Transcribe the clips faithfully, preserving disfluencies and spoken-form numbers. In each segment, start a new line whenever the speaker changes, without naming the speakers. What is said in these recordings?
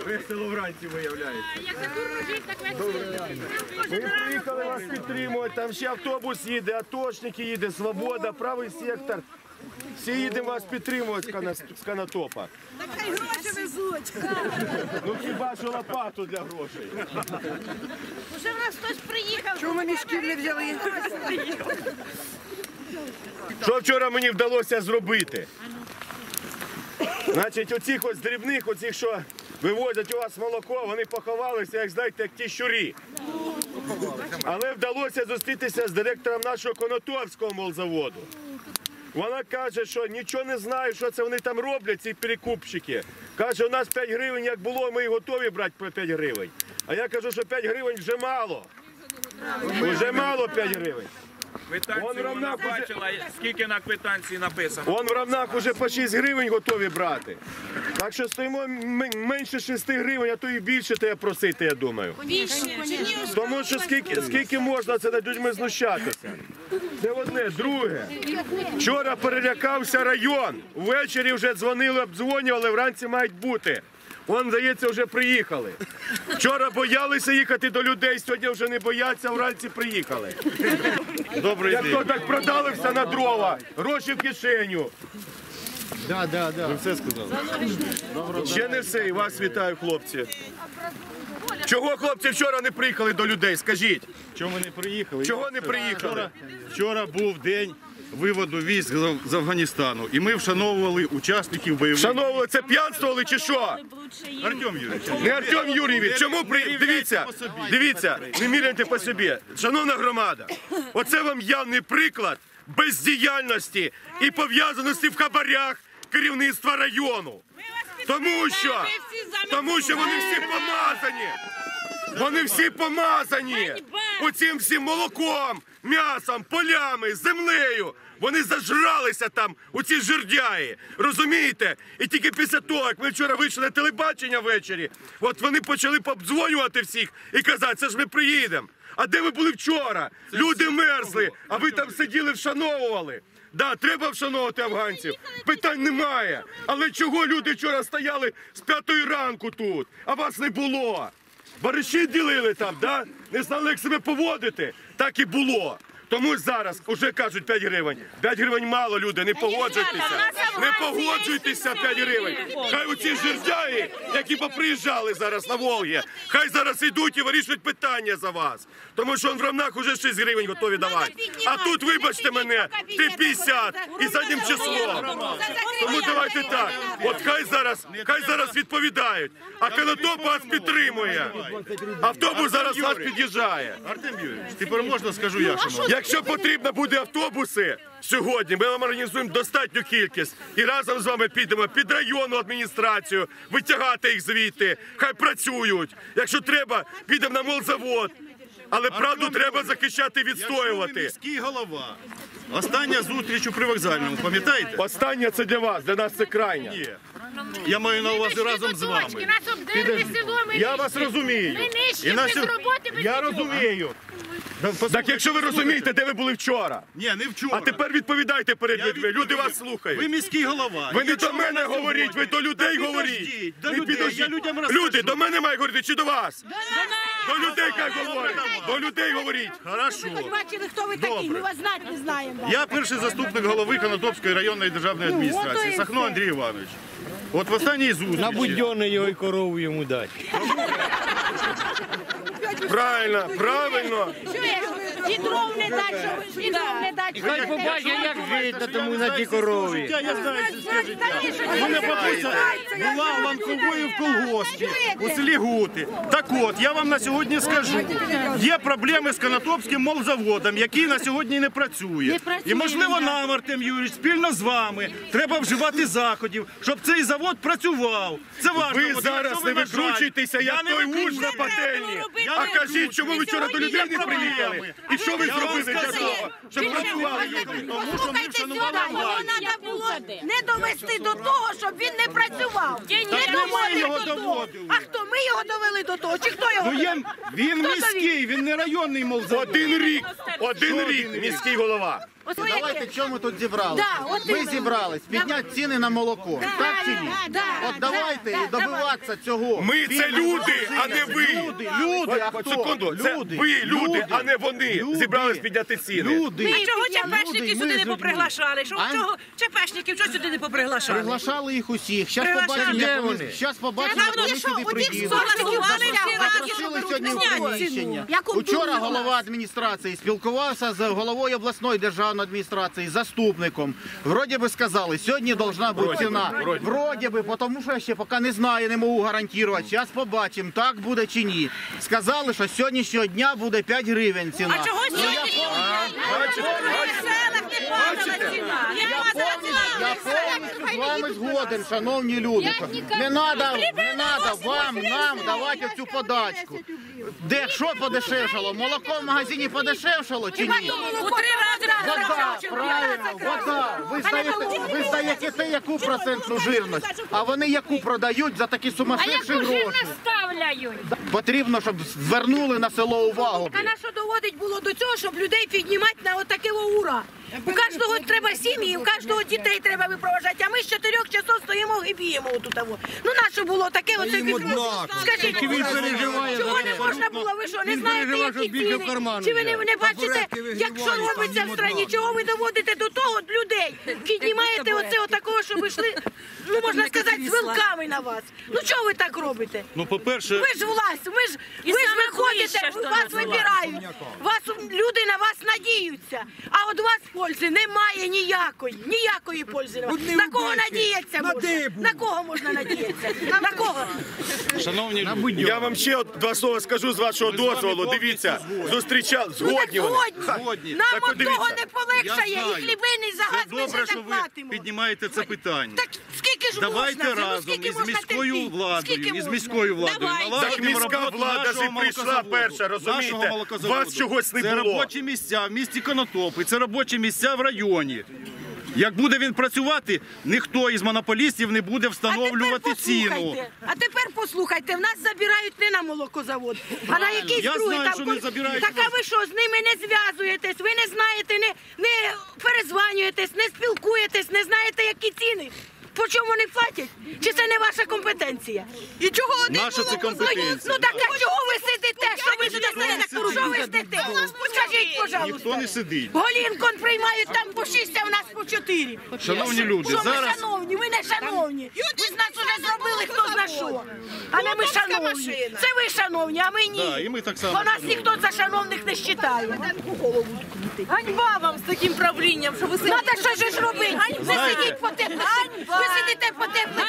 Весело вранці виявляється.
Як це дурно жить, так весело.
Ми приїхали вас підтримувати, там ще автобус їде, атошники їде, Свобода, правий сектор. Всі їдемо вас підтримувати з Конотопа.
Так хай гроші везуть.
Ну хіба що лопату для грошей.
Уже в нас хтось приїхав.
Чому ми мішків не взяли?
Що вчора мені вдалося зробити? Значить, оцих ось дрібних, оцих, що вивозять у вас молоко, вони поховалися, як знаєте, як ті щурі. Але вдалося зустрітися з директором нашого Конотопського молзаводу. Вона каже, що нічого не знає, що це вони там роблять, ці перекупщики. Каже, у нас п'ять гривень, як було, ми готові брати по п'ять гривень. А я кажу, що п'ять гривень вже мало. Вже мало п'ять гривень.
Квитанцію вона бачила, скільки на квитанції написано.
Вон в Равнах вже по шість гривень готові брати. Так що стоїмо менше шести гривень, а то і більше тебе просити, я думаю. Тому що скільки, скільки можна це над людьми знущатися. Це одне. Друге. Вчора перелякався район. Ввечері вже дзвонили, обдзвонювали, вранці мають бути. Вон, здається, вже приїхали. Вчора боялися їхати до людей, сьогодні вже не бояться, вранці приїхали.
Добрий
Як
день.
то так продали все на дрова, гроші в кишеню.
Да, да, да. Ви все сказали.
Ще не все, і вас вітаю, хлопці. Чого хлопці вчора не приїхали до людей, скажіть?
Чому ми не приїхали?
Чого не приїхали?
Вчора, вчора був день виводу військ з- з Афганістану, і ми вшановували учасників бойових.
Шановні, це п'янствували чи що?
Артем Юрійович.
Не Артем Юрійович, чому при... Дивіться, дивіться, не міряйте по собі. Шановна громада, оце вам явний приклад бездіяльності і пов'язаності в хабарях керівництва району. Тому що, тому що вони всі помазані. Вони всі помазані оцим всім молоком, м'ясом, полями, землею. Вони зажралися там, у ці жердяї, розумієте? І тільки після того, як ми вчора вийшли на телебачення ввечері, от вони почали обдзвонювати всіх і казати, це ж ми приїдемо. А де ви були вчора? Люди мерзли, а ви там сиділи, вшановували. Да, треба вшановувати афганців, питань немає. Але чого люди вчора стояли з п'ятої ранку тут, а вас не було? Бариші ділили там, да? Не знали, як себе поводити? Так і було. Тому зараз вже кажуть п'ять гривень. п'ять гривень мало, люди, не погоджуйтеся. Не погоджуйтеся, п'ять гривень. Хай оці жердяї, які поприїжджали зараз на Волгі, хай зараз йдуть і вирішують питання за вас. Тому що в Равнах вже шість гривень готові давати. А тут, вибачте мене, три п'ятдесят і заднім числом. Тому давайте так. От хай зараз, хай зараз відповідають. А Конотоп вас підтримує. Автобус зараз вас під'їжджає.
Артем Юрійович, тепер можна скажу я, шановний?
Якщо потрібно буде автобуси сьогодні, ми вам організуємо достатню кількість і разом з вами підемо під районну адміністрацію, витягати їх звідти, хай працюють. Якщо треба, підемо на молзавод. Але правду треба захищати і відстоювати.
Міський голова. Остання зустріч у привокзальному, пам'ятаєте?
Останнє це для вас, для нас це крайня.
Ні. Я маю на увазі разом з вами.
Нас обдерли село, ми
Я вас розумію.
Ми нищі,
І на
без
сьо-
роботи, без
Я
нічого.
розумію. Так якщо ви розумієте, де ви були вчора,
Ні, не вчора.
а тепер відповідайте перед
Я
людьми, люди
відповів.
вас слухають.
Ви міський голова.
Ви не
Якщо
до мене
на
говоріть, ви до людей
Та
говоріть.
підождіть, до
Не
людей,
підождіть.
я людям розкажу.
Люди, до мене мають говорити чи до вас? До людей хай говорять. До людей говоріть.
Хорошо.
Ми бачили, хто ви такі, ми вас знати не знаємо.
Я перший заступник голови Конотопської районної державної адміністрації,
ото і
Сахно
все.
Андрій Іванович. От в останній зустрічі.
На будьоне його і корову йому дати.
Правильно, правильно.
Чуєш, і дров не дать, щоб і дров не дать. щоб
Хай
не
побачить,
дать.
як жити тому на тій корові.
Я знаю сільське життя.
Та ні, що
У мене
ти
бабуся
знаєш,
була ланковою в колгоспі у селі Гути. Так от, я вам на сьогодні скажу, є проблеми з Конотопським молзаводом, який на сьогодні не працює. І можливо нам, Артем Юрійович, спільно з вами треба вживати заходів, щоб цей завод працював. Це важливо.
Ви зараз не викручуйтеся, як той уж на пательні. А кажіть, чому ви вчора до людей не приїхали? І що ви зробили для того, щоб працювали люди?
Тому що ми
Слухайте сюди,
вшанували
його
владу.
треба було не довести до того, щоб він не працював. Не
Так не ми
доводили
його
до того.
доводили.
А хто? Ми його довели до того? Чи хто його
Ну, є, він
Хто
міський, він не районний молзавод.
Один рік, один рік міський голова.
Давайте, чому ми тут зібралися?
Да, от
Ми
іменно.
зібрались підняти ціни на молоко. Так чи ні?
Да,
От давайте
да,
і добиватися цього.
Ми це люди, а не ви.
Люди, люди, а
От
хто?
секунду, це
Люди,
ви люди, а не вони.
люди,
Зібрались підняти ціни.
Люди.
А чого
Люди,
ЧПшників
ми
сюди
ж
не
людьми.
поприглашали? Що
А?
чого ЧПшників чого сюди не поприглашали?
Приглашали їх усіх. Щас
Приглашали.
побачимо,
Де
як вони,
вони?
щас побачимо,
Та
як
вони
вони
що,
сюди
у тих
приїдуть.
согласували всі раді,
Запросили
що
сьогодні в
беруть зняти
приміщення.
Як у
Учора
дурні
голова
вас.
адміністрації спілкувався з головою обласної державної адміністрації, заступником. Вроді би сказали, сьогодні должна бути ціна. Вроді би, тому що я ще поки не знаю, не можу гарантувати. Зараз побачимо, так буде чи ні. Сказали, що з сьогоднішнього дня буде п'ять гривень ціна.
А чого сьогодні?
Бачите?
В селах не падала ціна. Не падала
Я
ціна.
повністю з вами згоден, шановні люди. що Не треба, не треба вам, нам давати цю подачку. Де що подешевшало? Молоко в магазині подешевшало чи ні?
У три рази
Вода,
подорожчало.
правильно, вода. Ви здаєте, ви здаєте яку процентну жирність, а вони яку продають за такі
А
сумасшедші
яку жирно
гроші.
ставляють?
Потрібно, щоб звернули на село увагу.
А на що доводить було до цього, щоб людей піднімати на отаке ура? У кожного треба сім'ї, у кожного дітей треба випроважати, а ми з чотирьох часов стоїмо і б'ємо отут. Ну на що було таке оце відбулося? Скажіть, чого не можна було? Ви що, не знаєте, які ціни? Чи ви не, не бачите, як що робиться в країні? Чого ви доводите до того людей? Піднімаєте оце отакого, щоб йшли, ну можна сказати, з вилками на вас. Ну чого ви так робите?
Ну, по-перше,
Ви ж власть, ви ж, ви ж
саме
виходите,
ближче, що
вас
на
вибирають, вас, люди на вас надіються, а от вас пользи немає ніякої, ніякої пользи немає. На кого надіятися можна? На кого можна надіятися? На кого?
шановні люди,
Я вам ще от два слова скажу з вашого дозволу. Дивіться, зустрічав, згодні вони.
Згодні. Нам
Так от
от того
дивіться.
не полегшає, і
знаю.
хлібини за газ
це
ми
добре,
ще
що ви
заплатимо.
піднімаєте це питання.
Так скільки ж
Давайте
можна? Ну,
разом
скільки
із
можна
міською
терпіти?
владою,
Скільки
із
можна?
міською владою
Давай.
Так
налагодимо
міська
роботу
влада
нашого
ж прийшла
молокозаводу.
перша, розумієте?
Нашого молокозаводу.
Вас чогось не
Це
було.
робочі місця в місті Конотопи, це робочі місця в районі. Як буде він працювати, ніхто із монополістів не буде встановлювати
а тепер
ціну.
послухайте, А тепер послухайте, в нас забирають не на молокозавод, а на якийсь
Я
другий.
знаю,
там
що не
кон-
забирають.
Так а ви що, з ними не зв'язуєтесь, ви не знаєте, не, не перезванюєтесь, не спілкуєтесь, не знаєте, які ціни? По чому вони платять? Чи це не ваша компетенція? І чого один
Наша це
молокозавод?
компетенція.
Ну так а чого ви сидите? Що ви сидите? Що ви сидите? Скажіть, пожалуйста.
Ніхто не сидить.
Голінкон приймають там по шість, а в нас по чотири.
Шановні люди,
Що ми
зараз-
шановні? Ви не шановні. Ви з нас уже зробили хто зна що. А не ми шановні. Це ви шановні, а ми ні.
Да, і ми так само
Бо нас
шановні.
ніхто за шановних не вважає.
Ганьба вам з таким правлінням, що ви
Ну а так що ж робити? Ви сидіть по теплих. Ви сидите по теплих.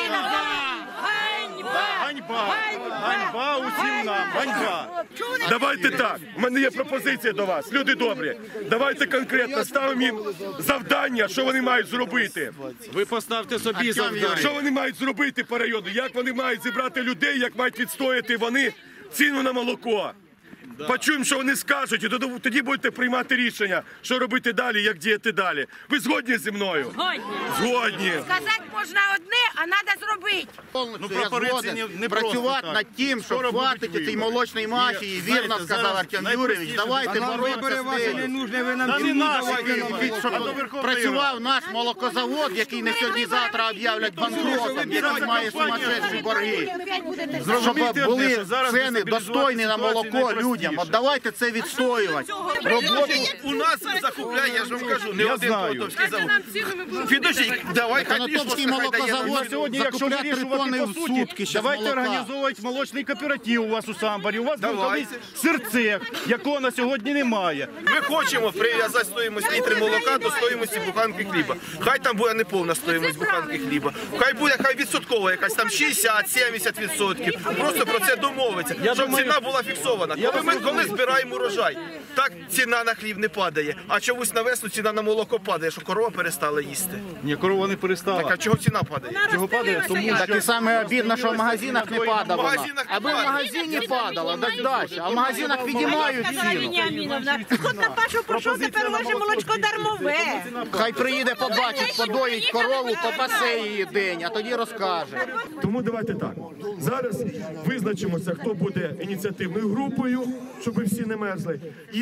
Ганьба! Ганьба усім нам! Ганьба!
Давайте так. У мене є пропозиція до вас. Люди добрі. Давайте конкретно ставимо їм завдання, що вони мають зробити.
Ви поставте собі завдання.
Що вони мають зробити по району? Як вони мають зібрати людей, як мають відстояти вони ціну на молоко? Почуємо, що вони скажуть, і тоді- тоді будете приймати рішення, що робити далі, як діяти далі. Ви згодні зі мною? Згодні.
Сказати можна одне, а треба зробити.
Повністю
Ну,
я
прапори це
згоден
не- не просто
працювати
так.
над тим, щоб
Скоро будуть
хватить цієї
вибори.
молочної мафії.
І,
Вірно
знаєте,
сказав
зараз
Артем
найпростіше
Юрійович. Давайте
буде.
боротися з нею.
нужні, ви нам
Та не наші
І від- щоб
а до Верховної
працював наш молокозавод, який на сьогодні-завтра об'являть банкротом, який має сумасшедші борги. Щоб
Зрозумійте одне,
були
що зараз
ціни
дестабілізувати
достойні на
ситуацію
молоко
найпростіше.
людям. От давайте це відстоювати. Роботу
У нас закупляє, я ж вам кажу, не
Я
один
знаю.
Конотопський завод. Підождіть, давай хай
Конотопський
пішло, хай дає нам
молокозавод
Сьогодні, якщо
закупляє три
вирішувати
тонни
по
в
суті,
сутки щас
давайте
молока.
організовувати молочний кооператив у вас у Самборі. У вас був
Давайте.
колись сирцех, якого на сьогодні немає.
Ми хочемо прив'язати стоїмость літри молока до стоїмості буханки хліба. Хай там буде не повна стоїмость буханки хліба. Хай буде, хай відсоткова якась там шістдесят-сімдесят відсотків. Просто про це домовиться, щоб
думаю-
ціна була фіксована. Коли ми коли збираємо урожай, так ціна на хліб не падає, а чомусь на весну ціна на молоко падає, що корова перестала їсти.
Ні, корова не перестала.
Так а чого ціна падає?
Чого падає? Тому
Так і
що
саме обідно, що в магазинах не падало.
В магазинах не
Аби в
падало.
магазині падало, так далі. А в магазинах піднімають ціну.
Веніаміновна, ход на Пашу пройшов, тепер ваше молочко дармове.
Хай приїде, побачить, подоїть корову, попасе її день, а тоді розкаже.
Тому давайте так. Зараз визначимося, хто буде ініціативною групою, щоб ви всі не мерзли. І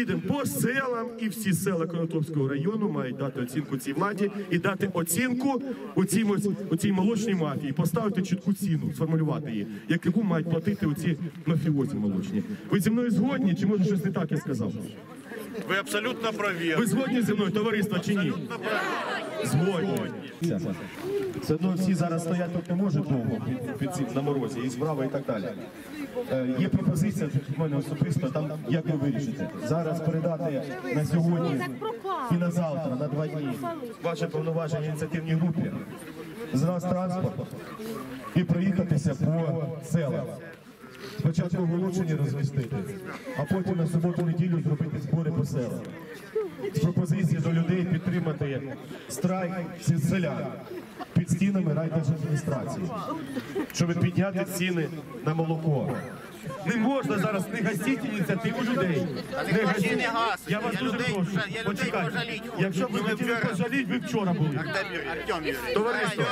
їдемо по селам, і всі села Конотопського району мають дати оцінку цій владі і дати оцінку у цій, у цій молочній мафії, поставити чітку ціну, сформулювати її, яку мають платити оці мафіозі молочні. Ви зі мною згодні, чи може щось не так я сказав?
Ви абсолютно праві.
Ви згодні зі мною, товариство, чи ні? Згодні. Все одно всі зараз стоять тут не можуть довго під цим на морозі, і справа і так далі. Е, є пропозиція в мене особисто, там як ви вирішите. Зараз передати на сьогодні і на завтра, на два дні, ваше повноваження ініціативній групі, з нас транспорт і проїхатися по селам. Спочатку оголошення розмістити, а потім на суботу-неділю зробити збори по селам. З пропозиції до людей підтримати страйк зі селян під стінами райдержадміністрації, щоб підняти ціни на молоко. Не можна зараз не гасити ініціативу людей. Не гасіть.
не гасить.
Я вас
Я
дуже
людей
прошу.
вже- я людей
Почекайте.
пожаліть хочу.
Якщо б ви хотіли пожаліти, ви вчора були. Товариство,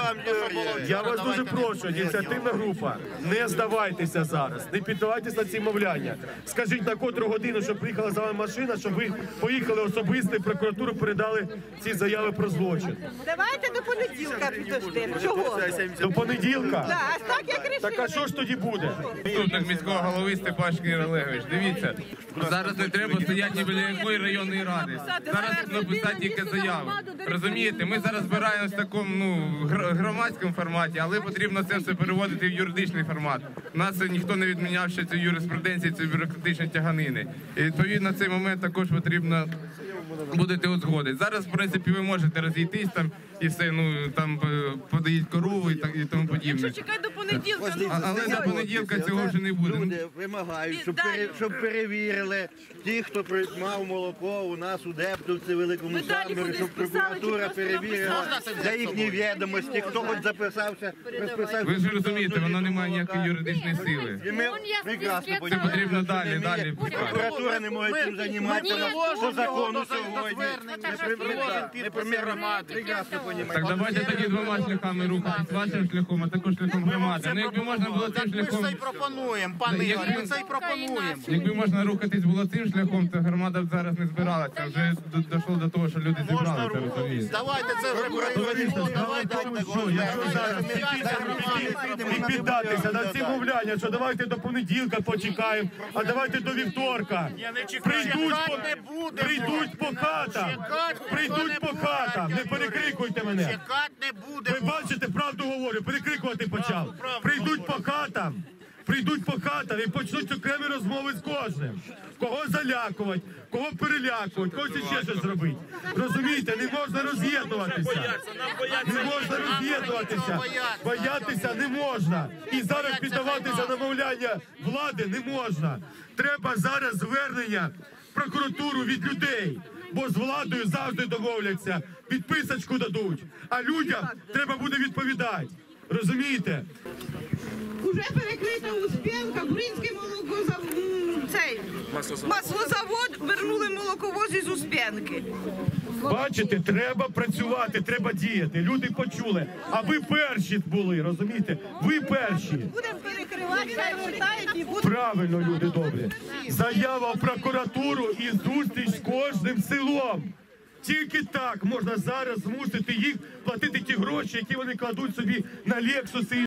я вас дуже прошу, ініціативна група, не здавайтеся зараз, не піддавайтеся на ці мовляння. Скажіть, на котру годину, щоб приїхала за вами машина, щоб ви поїхали особисто і в прокуратуру передали ці заяви про злочин.
Давайте до понеділка підождемо. Чого?
До понеділка?
Да, а так як рішили.
Так а що ж тоді буде?
Заступник міського голови Степашкін Олегович, дивіться, зараз не треба стояти ні біля якої районної ради. Зараз написати тільки заяву. Розумієте, ми зараз збираємося в такому ну, гр- громадському форматі, але потрібно це все переводити в юридичний формат. У нас ніхто не відміняв ще цю юриспруденцію, цю бюрократичні тяганини. І відповідно цей момент також потрібно будете узгодити. Зараз, в принципі, ви можете розійтись там і все, ну там е, подають корову і так і тому подібне.
Чекай до понеділка. ну,
А- Але до понеділка цього вже не буде.
Люди вимагають, щоб, пере- щоб перевірили ті, хто при- мав молоко у нас у Дептовці, Великому
Ви далі
Самбірі,
кудись
щоб
писали,
прокуратура
чи просто
перевірила за їхні відомості, хто хоч записався, розписався.
Ви ж розумієте, воно не має ніякої юридичної сили.
І ми
Вон я
прекрасно
список
Це
розуміємо,
потрібно
що
далі,
не
далі.
має- Прокуратура не може цим займатися по закону сьогодні. Не примір громади. Прекрасно розуміємо.
Так давайте тоді двома шляхами рухатись, вашим шляхом, а також шляхом громади. Ну якби можна було цим
Ми ж
шляхом,
це й пропонуємо, пане
Як
Ігор,
ми-
ми це й пропонуємо.
якби можна рухатись було цим шляхом, то громада б зараз не збиралася. Вже до- дійшло до того, що люди зібралися, розумієте.
Давайте це вже
Товариство, справа в тому, що якщо зараз і піддатися на ці мовляння, що давайте до понеділка почекаємо, а давайте до вівторка. Прийдуть по, прийдуть по хатам, прийдуть по хатам, не перекрикуйте мене.
Чекати не буде.
Ви бачите, правду говорю, перекрикувати почав. Прийдуть по хатам, прийдуть по хатам і почнуть окремі розмови з кожним. Кого залякувати, кого перелякувати, когось ще щось зробити. Розумієте, не можна роз'єднуватися. Не можна роз'єднуватися. Боятися не можна. І зараз піддаватися на мовляння влади не можна. Треба зараз звернення в прокуратуру від людей. Бо з владою завжди домовляться, підписочку дадуть, а людям треба буде відповідати. Розумієте?
Уже перекрита Успенка, Буринський молокозавод, цей, маслозавод, вернули молоковоз із Успенки.
Бачите, треба працювати, треба діяти. Люди почули. А ви перші були, розумієте? Ви перші.
Будемо перекривати, хай вертають і будемо.
Правильно, люди добрі. Заява в прокуратуру і зустріч з кожним селом. Тільки так можна зараз змусити їх платити ті гроші, які вони кладуть собі на Лексуси.